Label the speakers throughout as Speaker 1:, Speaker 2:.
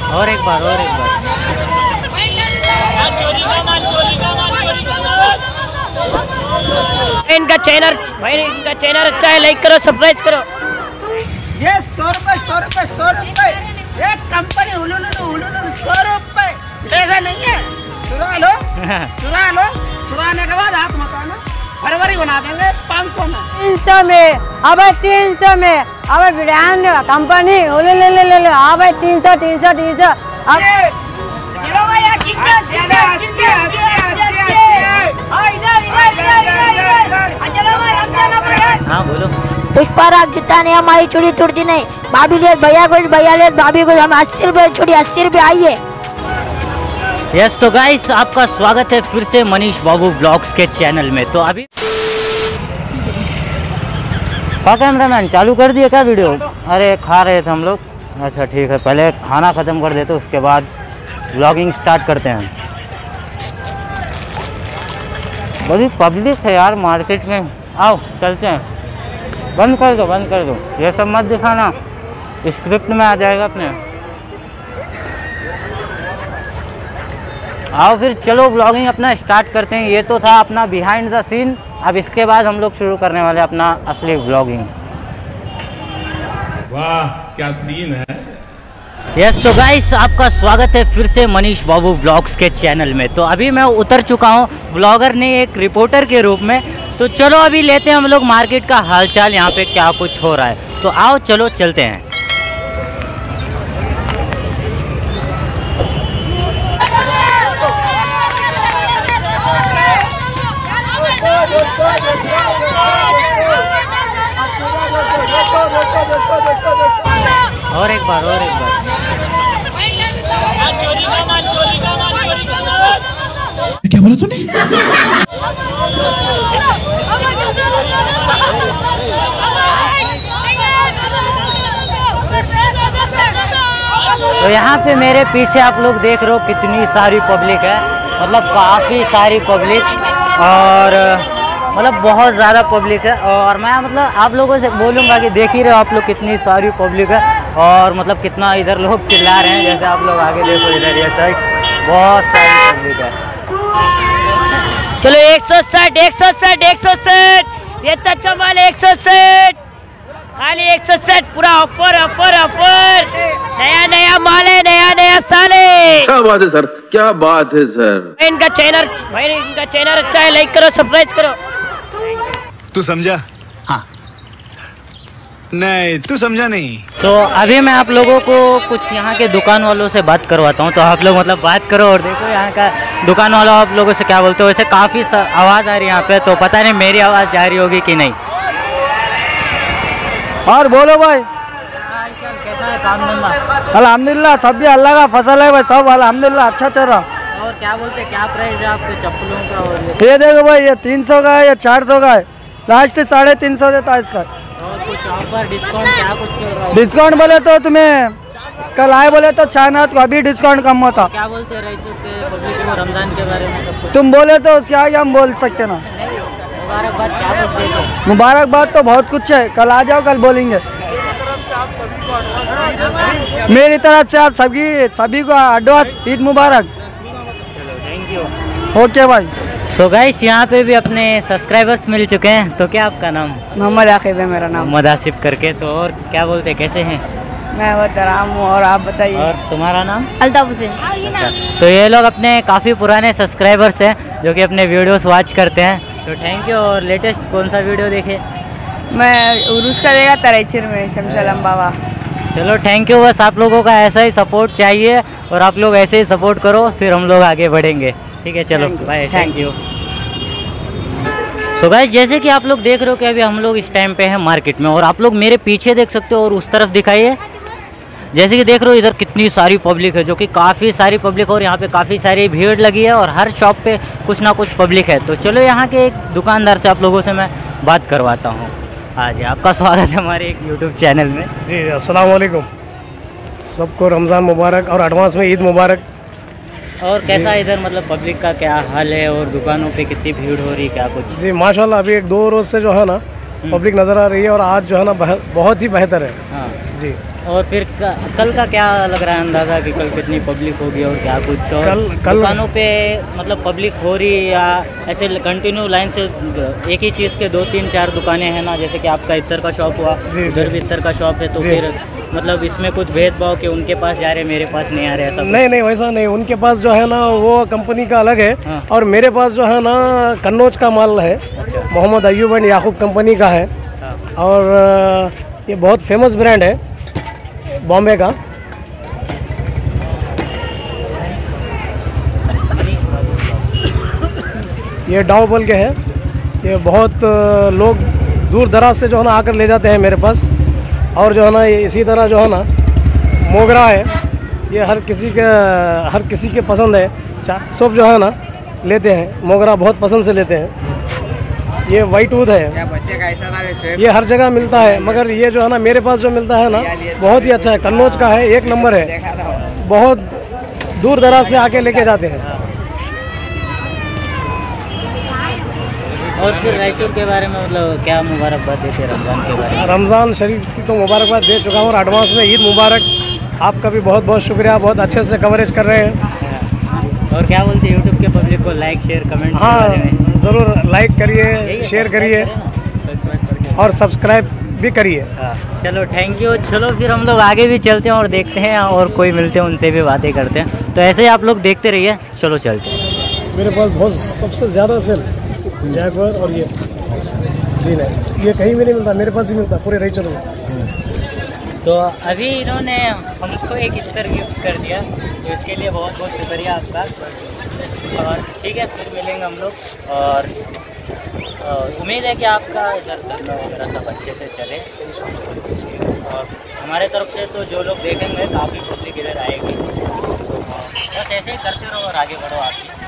Speaker 1: और एक बार इनका चैनल भाई, इनका चैनल अच्छा है, लाइक करो, सब्सक्राइब करो।
Speaker 2: ये 100 रुपए एक कंपनी 100 रुपए ऐसा नहीं है। चुरा लो चुराने के बाद हाथ मत आना, फरवरी बना देंगे 500 में
Speaker 3: 300 में, अब 300 में, अब ब्रांड कंपनी ले अब 300
Speaker 1: हाँ बोलो।
Speaker 3: पुष्पाराग जितना ने हमारी चूड़ी तोड़ती नहीं, भाभी ले भैया ले भाभी को, हम 80 रुपए चूड़ी 80 रुपए आइए।
Speaker 1: यस तो गाइस, आपका स्वागत है फिर से मनीष बाबू ब्लॉग्स के चैनल में। तो अभी कैमरामैन चालू कर दिए क्या वीडियो? अरे खा रहे थे हम लोग। अच्छा ठीक है, पहले खाना ख़त्म कर देते उसके बाद ब्लॉगिंग स्टार्ट करते हैं। बड़ी पब्लिक है यार मार्केट में, आओ चलते हैं। बंद कर दो ये सब मत दिखाना, स्क्रिप्ट में आ जाएगा अपने। आओ फिर चलो ब्लॉगिंग अपना स्टार्ट करते हैं। ये तो था अपना बिहाइंड द सीन, अब इसके बाद हम लोग शुरू करने वाले अपना असली ब्लॉगिंग।
Speaker 4: वाह क्या सीन है।
Speaker 1: यस तो गाइस, आपका स्वागत है फिर से मनीष बाबू ब्लॉग्स के चैनल में। तो अभी मैं उतर चुका हूँ ब्लॉगर ने एक रिपोर्टर के रूप में। तो चलो अभी लेते हैं हम लोग मार्केट का हालचाल, यहाँ पे क्या कुछ हो रहा है। तो आओ चलो चलते हैं। और एक बार
Speaker 4: क्या बोला तूने?
Speaker 1: तो यहाँ पे मेरे पीछे आप लोग देख रहे हो कितनी सारी पब्लिक है, मतलब काफ़ी सारी पब्लिक, और मतलब बहुत ज़्यादा पब्लिक है। और मैं मतलब आप लोगों से बोलूँगा कि देख ही रहे हो आप लोग कितनी सारी पब्लिक है, और मतलब कितना इधर लोग चिल्ला रहे हैं। जैसे आप लोग आगे देखो, इधर ये साइड बहुत सारी पब्लिक है। चलो 160 ये तो माल 160 खाली 160, पूरा ऑफर। नया माल है, नया साल है।
Speaker 5: क्या बात है सर, क्या बात है सर।
Speaker 1: इनका चैनल भाई, इनका चैनल अच्छा है, लाइक करो, सब्सक्राइब करो।
Speaker 6: तू समझा? हाँ नहीं, तू समझा नहीं।
Speaker 1: तो अभी मैं आप लोगों को कुछ यहाँ के दुकान वालों से बात करवाता हूँ। तो आप लोग मतलब बात करो और देखो यहाँ का दुकान वाला आप लोगों से क्या बोलते हो। वैसे काफ़ी आवाज़ आ रही है यहाँ पे, तो पता नहीं मेरी आवाज़ जा रही होगी कि नहीं।
Speaker 7: और बोलो भाई,
Speaker 1: कैसा है काम धंधा?
Speaker 7: अल्हम्दुलिल्लाह, सब भी अल्लाह का फसल है भाई, सब अल्हम्दुलिल्लाह अच्छा चल रहा।
Speaker 1: और क्या बोलते, क्या प्राइस है आपके चप्पलों का? और
Speaker 7: ये देखो भाई, ये 300 का है, ये 400 का है, लास्ट 350 देता है इसका।
Speaker 1: और कुछ ऑफर डिस्काउंट क्या कुछ चल रहा है?
Speaker 7: डिस्काउंट बोले तो तुम्हें कल आए बोले तो चाइनाथ को अभी डिस्काउंट कम होता।
Speaker 1: क्या बोलते हैं रईचूर के पब्लिक को रमजान के बारे में? सब कुछ
Speaker 7: तुम बोले तो उसके आगे हम बोल सकते ना।
Speaker 1: मुबारकबाद क्या कुछ देते?
Speaker 7: मुबारकबाद तो बहुत कुछ है, कल आ जाओ, कल बोलेंगे। मेरी तरफ से आप सभी को एडवांस ईद मुबारक।
Speaker 1: Thank you.
Speaker 7: ओके भाई।
Speaker 1: सो गाइस, यहाँ पे भी अपने सब्सक्राइबर्स मिल चुके हैं। तो क्या आपका नाम?
Speaker 3: मोहम्मद आकिब है मेरा नाम।
Speaker 1: मोहम्मद आसिफ करके। तो और क्या बोलते, कैसे हैं?
Speaker 3: मैं बहुत आराम हूँ, और आप बताइए?
Speaker 1: और तुम्हारा नाम?
Speaker 3: अल्ताफ हुसैन।
Speaker 1: अच्छा, तो ये लोग अपने काफ़ी पुराने सब्सक्राइबर्स हैं जो कि अपने वीडियोस वॉच करते हैं। तो थैंक यू। और लेटेस्ट कौन सा वीडियो देखे?
Speaker 3: मैं उर्स का देगा तराइचर में शमशालम बाबा।
Speaker 1: चलो थैंक यू। बस आप लोगों का ऐसा ही सपोर्ट चाहिए, और आप लोग ऐसे ही सपोर्ट करो, फिर हम लोग आगे बढ़ेंगे। ठीक है, चलो bye, thank you. So guys, जैसे कि आप लोग देख रहे हो कि अभी हम लोग इस टाइम पे हैं मार्केट में, और आप लोग मेरे पीछे देख सकते हो और उस तरफ दिखाइए। जैसे कि देख रहे हो इधर कितनी सारी पब्लिक है, जो कि काफ़ी सारी पब्लिक, और यहाँ पे काफ़ी सारी भीड़ लगी है, और हर शॉप पे कुछ ना कुछ पब्लिक है। तो चलो यहाँ के एक दुकानदार से आप लोगों से मैं बात करवाता हूँ। हाँ जी, आपका स्वागत है हमारे एक यूट्यूब चैनल में।
Speaker 8: जी अस्सलाम वालेकुम, सबको रमज़ान मुबारक और एडवांस में ईद मुबारक।
Speaker 1: और कैसा इधर मतलब पब्लिक का क्या हाल है, और दुकानों पे कितनी भीड़ हो रही है, क्या कुछ?
Speaker 8: जी माशाल्लाह, अभी 1-2 रोज़ से जो है ना पब्लिक नज़र आ रही है, और आज जो है ना बहुत ही बेहतर है।
Speaker 1: हाँ
Speaker 8: जी।
Speaker 1: और फिर कल का क्या लग रहा है अंदाज़ा कि कल कितनी पब्लिक होगी और क्या कुछ? और
Speaker 8: कल
Speaker 1: दुकानों पे मतलब पब्लिक हो रही या ऐसे कंटिन्यू लाइन से एक ही चीज़ के 2-3-4 दुकानें हैं ना, जैसे कि आपका इत्तर का शॉप हुआ, इधर भी इत्तर का शॉप है, तो फिर मतलब इसमें कुछ भेदभाव कि उनके पास जा रहे मेरे पास नहीं आ रहे ऐसा?
Speaker 8: नहीं वैसा नहीं, उनके पास जो है ना वो कंपनी का अलग है।
Speaker 1: हाँ।
Speaker 8: और मेरे पास जो है ना कन्नौज का माल है।
Speaker 1: अच्छा।
Speaker 8: मोहम्मद अयूब एंड याकूब कंपनी का है।
Speaker 1: हाँ।
Speaker 8: और ये बहुत फेमस ब्रांड है बॉम्बे का। ये डाउ बोल के है। ये बहुत लोग दूर दराज से जो है ना आकर ले जाते हैं मेरे पास। और जो है ना इसी तरह जो है ना मोगरा है, ये हर किसी के पसंद है। सब जो है ना लेते हैं, मोगरा बहुत पसंद से लेते हैं। ये वाइट वुड है, ये हर जगह मिलता है, मगर ये जो है ना मेरे पास जो मिलता है ना बहुत ही अच्छा है, कन्नौज का है, 1 नंबर है। बहुत दूर दराज से आके लेके जाते हैं।
Speaker 1: और फिर रायचूर के बारे में मतलब क्या मुबारकबाद देते हैं रमज़ान के बारे में?
Speaker 8: रमज़ान शरीफ की तो मुबारकबाद दे चुका हूँ और एडवांस में ईद मुबारक। आपका भी बहुत बहुत शुक्रिया, बहुत अच्छे से कवरेज कर रहे हैं।
Speaker 1: और क्या बोलते हैं यूट्यूब के पब्लिक को? लाइक शेयर कमेंट के
Speaker 8: हाँ,
Speaker 1: बारे में
Speaker 8: ज़रूर लाइक करिए, शेयर करिए और सब्सक्राइब भी करिए।
Speaker 1: हाँ, चलो थैंक यू। चलो फिर हम लोग आगे भी चलते हैं और देखते हैं और कोई मिलते हैं उनसे भी बातें करते हैं। तो ऐसे ही आप लोग देखते रहिए। चलो चलते हैं।
Speaker 8: मेरे पास बहुत सबसे ज़्यादा सेल जैगवार और ये जी नहीं, ये कहीं भी नहीं मिलता, मेरे पास ही मिलता पूरे रायचूर में।
Speaker 1: तो अभी इन्होंने हमको एक इत्तर गिफ्ट कर दिया, तो इसके लिए बहुत बहुत शुक्रिया आपका। और ठीक है, फिर मिलेंगे हम लोग। और उम्मीद है कि आपका इधर धंधा वगैरह सब अच्छे से चले। और हमारे तरफ से तो जो लोग देखेंगे काफ़ी पब्लिक इधर आएगी। तो बस ऐसे ही करते रहो और आगे बढ़ो आप भी।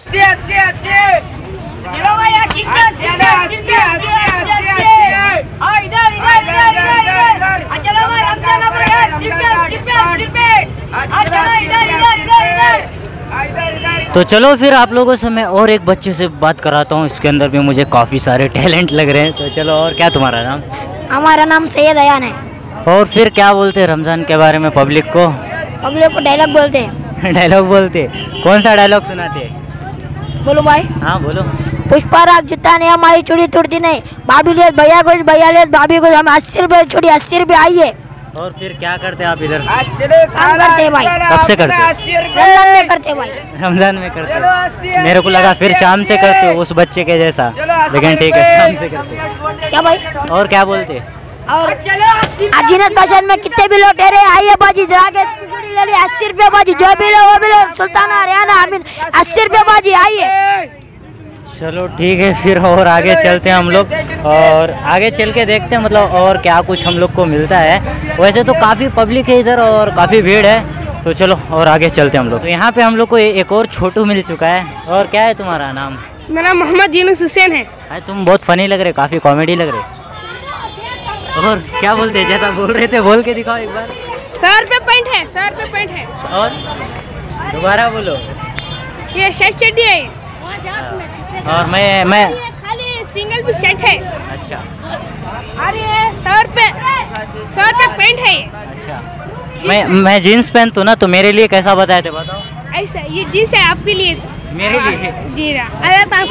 Speaker 1: तो चलो फिर आप लोगों से मैं और एक बच्चे से बात कराता हूँ। इसके अंदर भी मुझे काफ़ी सारे टैलेंट लग रहे हैं। तो चलो, और क्या तुम्हारा नाम?
Speaker 3: हमारा नाम सैयद अयान है।
Speaker 1: और फिर क्या बोलते हैं रमज़ान के बारे में पब्लिक को?
Speaker 3: पब्लिक को डायलॉग बोलते हैं।
Speaker 1: डायलॉग बोलते? कौन सा डायलॉग सुनाते हैं?
Speaker 3: बोलो भाई।
Speaker 1: हाँ बोलो।
Speaker 3: पुष्पा राग जितना नहीं हमारी चूड़ी टूटती नहीं। भाभी ले भैया को, भैया ले भाभी को, हमें 80 रुपये चूड़ी, 80 रुपये आइए।
Speaker 1: और फिर क्या करते हैं आप इधर?
Speaker 3: काम करते हैं भाई।
Speaker 1: कब से करते हैं?
Speaker 3: रमजान में करते हैं भाई।
Speaker 1: रमजान में करते हो? मेरे को लगा फिर शाम से करते हो उस बच्चे के जैसा, लेकिन ठीक है, शाम से करते हो।
Speaker 3: क्या भाई?
Speaker 1: और क्या बोलते?
Speaker 3: और अजीनत फैशन में कितने भी लोग ठहरे, आइए बाजी ले ली 80 रुपये बाजी, जो भी लो वो भी लो। सुल्ताना हरियाणा अमीन 80 रुपये बाजी, आइए।
Speaker 1: चलो ठीक है, फिर और आगे चलते हैं हम लोग। और आगे चल के देखते हैं मतलब और क्या कुछ हम लोग को मिलता है। वैसे तो काफ़ी पब्लिक है इधर और काफ़ी भीड़ है। तो चलो और आगे चलते हैं हम लोग। तो यहाँ पे हम लोग को एक और छोटू मिल चुका है। और क्या है तुम्हारा नाम?
Speaker 9: मेरा मोहम्मद यूनुस हुसैन है।
Speaker 1: अरे तुम बहुत फनी लग रहे, काफ़ी कॉमेडी लग रहे। और क्या बोलते हैं? जैसा बोल रहे थे बोल के दिखाओ एक बार।
Speaker 9: 100 रुपये पॉइंट है, 100 रुपये पॉइंट है।
Speaker 1: और दोबारा बोलो।
Speaker 9: ये शर्ट चड्डी है।
Speaker 1: और मैं
Speaker 9: खाली सिंगल भी शर्ट है।
Speaker 1: अच्छा।
Speaker 9: अरे 100 रुपये पॉइंट है ये।
Speaker 1: अच्छा, मैं जीन्स पहनता हूँ ना, तो मेरे लिए कैसा बताए थे बताओ?
Speaker 9: ऐसा ये जीन्स है आपके लिए।
Speaker 1: मेरे लिए?
Speaker 9: जी रा आ जाता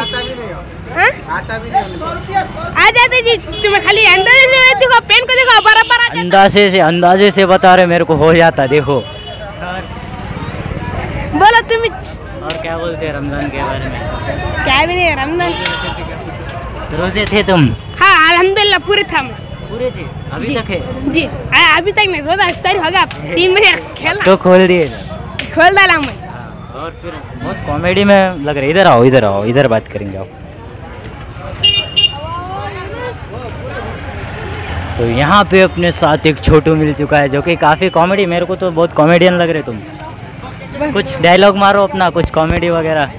Speaker 9: आ जाते जी। तुम्हें खाली अंदाजे से देखो, पेन को देखो, बराबर आ जाता।
Speaker 1: अंदाजे से बता रहे, मेरे को हो जाता देखो।
Speaker 9: बोलो तुम।
Speaker 1: और क्या बोलते हैं रमजान के बारे में?
Speaker 9: क्या भी नहीं, रमजान
Speaker 1: रोजे थे तुम?
Speaker 9: हाँ अल्हम्दुलिल्लाह पूरे थे।
Speaker 1: पूरे थे? अभी तक है?
Speaker 9: जी अभी तक नहीं, रोजा इफ्तारी होगा 3 बजे खेला
Speaker 1: तो खोल दिए?
Speaker 9: खोल डाला मैं।
Speaker 1: और फिर बहुत कॉमेडी में लग रहा है। इधर आओ, इधर आओ, इधर बात करेंगे आओ। तो यहाँ पे अपने साथ एक छोटू मिल चुका है जो कि काफ़ी कॉमेडी, मेरे को तो बहुत कॉमेडियन लग रहे तुम। कुछ डायलॉग मारो अपना, कुछ कॉमेडी वगैरह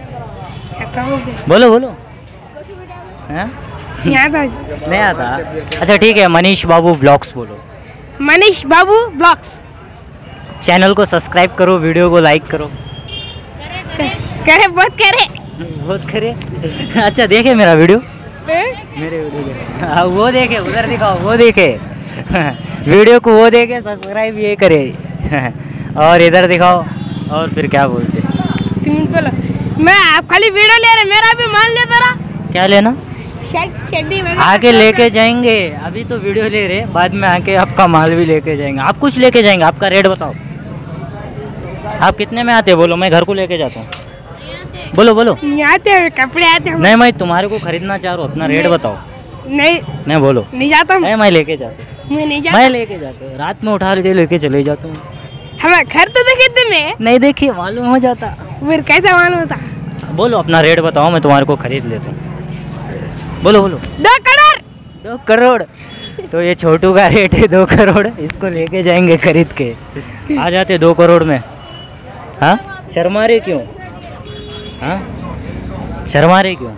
Speaker 1: बोलो बोलो। हैं? नहीं आता? अच्छा ठीक है, मनीष बाबू ब्लॉग्स बोलो।
Speaker 9: मनीष बाबू ब्लॉग्स।
Speaker 1: चैनल को सब्सक्राइब करो, वीडियो को लाइक करो।
Speaker 9: करे बहुत करे
Speaker 1: बहुत करे। अच्छा देखे मेरा वीडियो? मेरे वीडियो देखे? वो देखे, उधर दिखाओ, वो देखे। वीडियो को वो देखे सब्सक्राइब ये करे। और इधर दिखाओ। और फिर क्या बोलते?
Speaker 9: मैं आप खाली वीडियो ले रहे, मेरा भी मान ले जरा।
Speaker 1: क्या लेना?
Speaker 9: शर्ट
Speaker 1: आके लेके जाएंगे। अभी तो वीडियो ले रहे, बाद में आके आपका माल भी लेके जाएंगे। आप कुछ लेके जाएंगे, आपका रेट बताओ। आप कितने में आते हो बोलो, मैं घर को लेके जाता हूँ। बोलो बोलो।
Speaker 9: आते हैं कपड़े आते हैं।
Speaker 1: नहीं मैं तुम्हारे को खरीदना चाह रहा हूँ, अपना रेट बताओ। नहीं बोलो।
Speaker 9: नहीं जाता हूँ।
Speaker 1: मैं लेके जाता हूँ। मैं लेके जाता हूँ, रात में उठा के लेके चले जाता हूँ।
Speaker 9: हमें घर तो देखे तुम्हें
Speaker 1: नहीं देखिए, मालूम हो जाता।
Speaker 9: फिर कैसा मालूम होता?
Speaker 1: बोलो अपना रेट बताओ, मैं तुम्हारे को खरीद लेता हूँ। बोलो बोलो।
Speaker 9: 2 करोड़।
Speaker 1: 2 करोड़। तो ये छोटू का रेट है 2 करोड़। इसको लेके जाएंगे खरीद के। आ जाते 2 करोड़ में। हाँ शर्मा रहे क्यों? हाँ शर्मा रहे क्यों?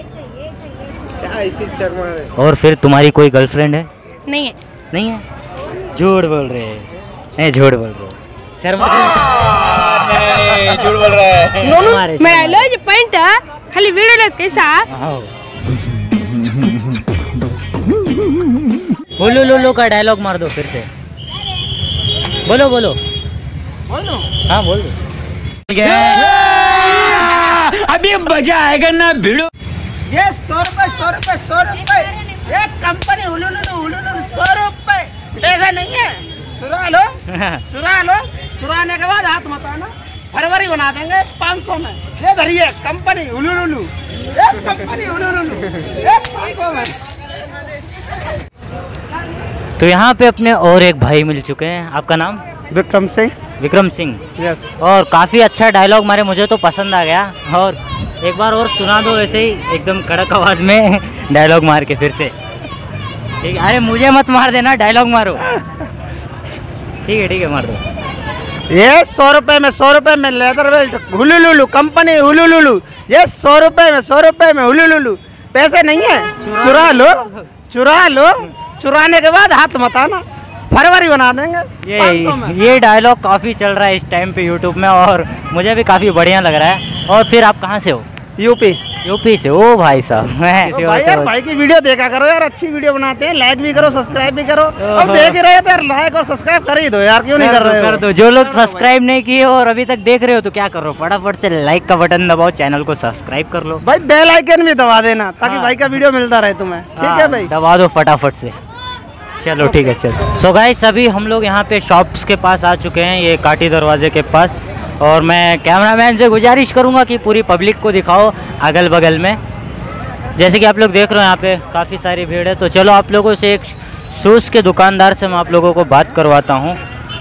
Speaker 1: और फिर तुम्हारी कोई गर्लफ्रेंड है?
Speaker 9: नहीं है।
Speaker 1: नहीं है? झूठ बोल रहे हैं। नहीं झूठ बोल रहे हो। शर्मा
Speaker 6: झूठ बोल रहा है।
Speaker 9: मेरा लो जो पॉइंट है खाली वीडियो ले कैसा?
Speaker 1: बोलो लो का डायलॉग मार दो फिर से। बोलो बोलो। हाँ बोल दो।
Speaker 2: अभी मजा आएगा ना भिड़ो। ये 100 रुपए एक कंपनी उलूलू 100 रुपए। ऐसा नहीं है, चुरा लो। चुराने के बाद हाथ मत आना, फरवरी बना देंगे 500 में। ये धरिए कंपनी उलूलू, एक कंपनी उलूलू, एक 500 में।
Speaker 1: तो यहाँ पे अपने और एक भाई मिल चुके हैं। आपका नाम?
Speaker 7: विक्रम सिंह।
Speaker 1: विक्रम सिंह।
Speaker 7: यस।
Speaker 1: और काफ़ी अच्छा डायलॉग मारे, मुझे तो पसंद आ गया। और एक बार और सुना दो ऐसे ही एकदम कड़क आवाज़ में डायलॉग मार के फिर से। ठीक है? अरे मुझे मत मार देना, डायलॉग मारो। ठीक है मार दो।
Speaker 2: ये 100 रुपए में लेदर बेल्ट हुलुलुलु कंपनी हुलुलुलु। ये 100 रुपए में हुलुलुलु। पैसे नहीं है, चुरा लो। चुराने के बाद हाथ मत आना, फरवरी बना देंगे।
Speaker 1: ये डायलॉग काफ़ी चल रहा है इस टाइम पे यूट्यूब में, और मुझे भी काफ़ी बढ़िया लग रहा है। और फिर आप कहाँ से हो? यूपी से। ओ भाई साहब।
Speaker 2: भाई यार भाई की वीडियो देखा करो यार, अच्छी वीडियो बनाते हैं। लाइक भी करो, सब्सक्राइब भी करो। अब देख ही रहे हो तो यार लाइक और सब्सक्राइब कर ही दो यार, क्यों नहीं कर रहे हो?
Speaker 1: कर दो। जो लोग सब्सक्राइब नहीं किए और अभी तक देख रहे हो तो क्या कर रहे हो, फटाफट से लाइक का बटन दबाओ, चैनल को सब्सक्राइब कर लो
Speaker 2: भाई। बेल आइकन भी दबा देना ताकि भाई का वीडियो मिलता रहे तुम्हें। ठीक है भाई,
Speaker 1: दबा दो फटाफट से। चलो ठीक है चलो। सो गाइस सभी हम लोग यहाँ पे शॉप्स के पास आ चुके हैं, ये काटी दरवाजे के पास। और मैं कैमरामैन से गुजारिश करूँगा कि पूरी पब्लिक को दिखाओ अगल बगल में। जैसे कि आप लोग देख रहे हो यहाँ पे काफ़ी सारी भीड़ है। तो चलो आप लोगों से एक शूज़ के दुकानदार से मैं आप लोगों को बात करवाता हूँ।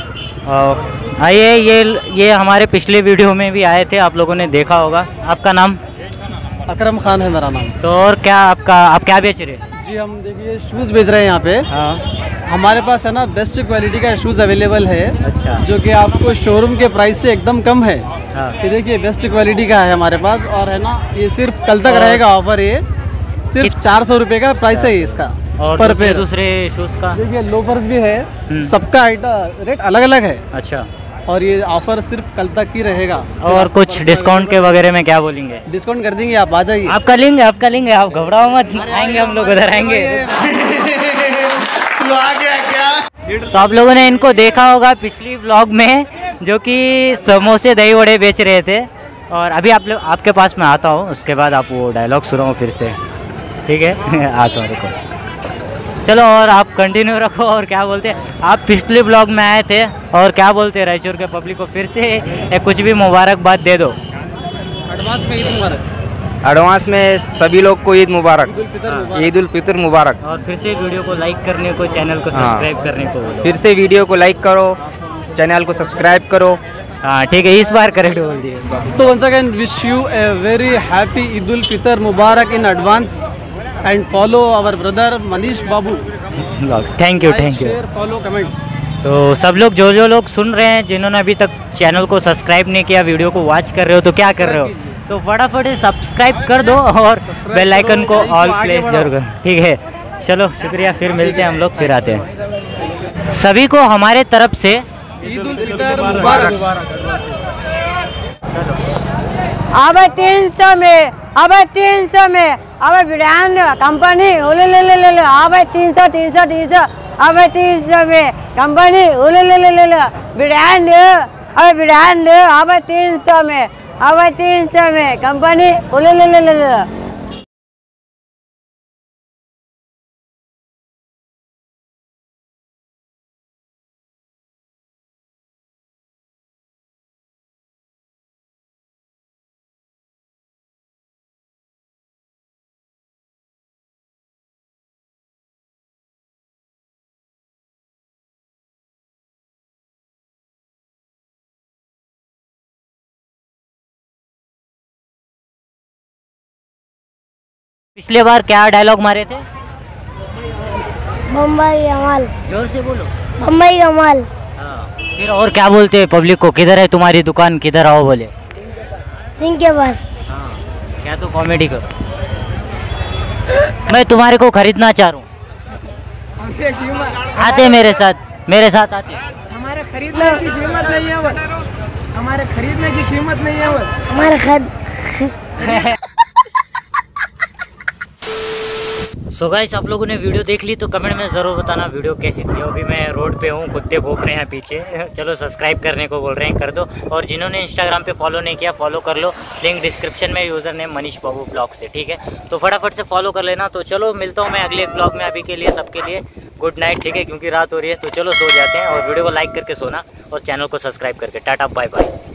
Speaker 1: आइए, ये हमारे पिछले वीडियो में भी आए थे, आप लोगों ने देखा होगा। आपका नाम?
Speaker 7: अकरम खान है मेरा नाम।
Speaker 1: तो और क्या आप क्या बेच रहे हैं?
Speaker 7: जी हम देखिए शूज़ बेच रहे हैं यहाँ पे।
Speaker 1: हाँ
Speaker 7: हमारे पास है ना बेस्ट क्वालिटी का शूज़ अवेलेबल है।
Speaker 1: अच्छा।
Speaker 7: जो कि आपको शोरूम के प्राइस से एकदम कम है।
Speaker 1: हाँ।
Speaker 7: ये देखिए बेस्ट क्वालिटी का है हमारे पास। और है ना ये सिर्फ कल तक रहेगा ऑफर। ये सिर्फ 400 रुपये का प्राइस है इसका।
Speaker 1: और
Speaker 7: पर पेयर।
Speaker 1: दूसरे शूज़ का
Speaker 7: देखिए लोफर्स भी है, सबका रेट अलग अलग है।
Speaker 1: अच्छा।
Speaker 7: और ये ऑफर सिर्फ कल तक ही रहेगा।
Speaker 1: और कुछ डिस्काउंट के वगैरह में क्या बोलेंगे?
Speaker 7: डिस्काउंट कर देंगे, आप आ जाइए।
Speaker 1: आपका लेंगे, आप घबराओ मत, आएंगे हम लोग, उधर आएंगे।
Speaker 6: तू आ गया क्या?
Speaker 1: तो आप लोगों ने इनको देखा होगा पिछली व्लॉग में, जो कि समोसे दही वड़े बेच रहे थे। और अभी आपके पास मैं आता हूँ, उसके बाद आप वो डायलॉग सुनाओ फिर से। ठीक है? आता हूँ, रुको। चलो और आप कंटिन्यू रखो। और क्या बोलते हैं, आप पिछले ब्लॉग में आए थे और क्या बोलते हैं रायचूर के पब्लिक को फिर से कुछ भी मुबारकबाद दे दो।
Speaker 7: एडवांस में ईद मुबारक।
Speaker 10: एडवांस में सभी लोग को ईद मुबारक, ईद उल फितर मुबारक।
Speaker 1: और फिर से वीडियो को लाइक करने को, चैनल को सब्सक्राइब करने को बोलो।
Speaker 10: फिर से वीडियो को लाइक करो, चैनल को सब्सक्राइब करो।
Speaker 1: हाँ ठीक है, इस बार करेक्ट बोल दिए।
Speaker 7: तो once again wish you a very happy Eid ul Fitr मुबारक in advance. And follow our brother Manish Babu.
Speaker 1: Thank you.
Speaker 7: Follow comments.
Speaker 1: तो सब लोग जो लोग सुन रहे हैं, जिन्होंने अभी तक चैनल को सब्सक्राइब नहीं किया, वीडियो को वॉच कर रहे हो तो क्या कर रहे हो, तो फटाफट सब्सक्राइब कर दो और बेल आइकन को ऑल प्लेस जरूर कर। ठीक है, चलो शुक्रिया, फिर मिलते हैं हम लोग, फिर आते हैं। सभी को हमारे तरफ से
Speaker 7: ईद उल फितर मुबारक।
Speaker 3: अब 300 में, अब 300 में, अब ब्रांड कंपनी अब 300
Speaker 11: अब 300 में कंपनी ब्रांड अब ब्रांड अब 300 में अब 300 में कंपनी
Speaker 1: पिछले बार क्या डायलॉग मारे थे?
Speaker 3: बम्बई कमाल।
Speaker 1: जोर से बोलो।
Speaker 3: बम्बई कमाल।
Speaker 1: फिर और क्या बोलते हैं पब्लिक को? किधर है तुम्हारी दुकान, किधर आओ बोले?
Speaker 3: इनके पास।
Speaker 1: क्या तो कॉमेडी करो। मैं तुम्हारे को खरीदना चाह रहा हूँ, आते मेरे साथ आते।
Speaker 11: हमारे खरीदने की कीमत नहीं है वो, हमारे खरीदने की कीमत नहीं है वो,
Speaker 3: हमारे
Speaker 1: सो गाइस, आप लोगों ने वीडियो देख ली तो कमेंट में ज़रूर बताना वीडियो कैसी थी। अभी मैं रोड पे हूँ, कुत्ते भौंक रहे हैं पीछे। चलो सब्सक्राइब करने को बोल रहे हैं, कर दो। और जिन्होंने इंस्टाग्राम पे फॉलो नहीं किया फॉलो कर लो, लिंक डिस्क्रिप्शन में, user name Manish Babu blog से, ठीक है? तो फटाफट से फॉलो कर लेना। तो चलो मिलता हूँ मैं अगले ब्लॉग में। अभी के लिए सबके लिए गुड नाइट, ठीक है? क्योंकि रात हो रही है, तो चलो सो जाते हैं। और वीडियो को लाइक करके सोना और चैनल को सब्सक्राइब करके। Tata bye bye.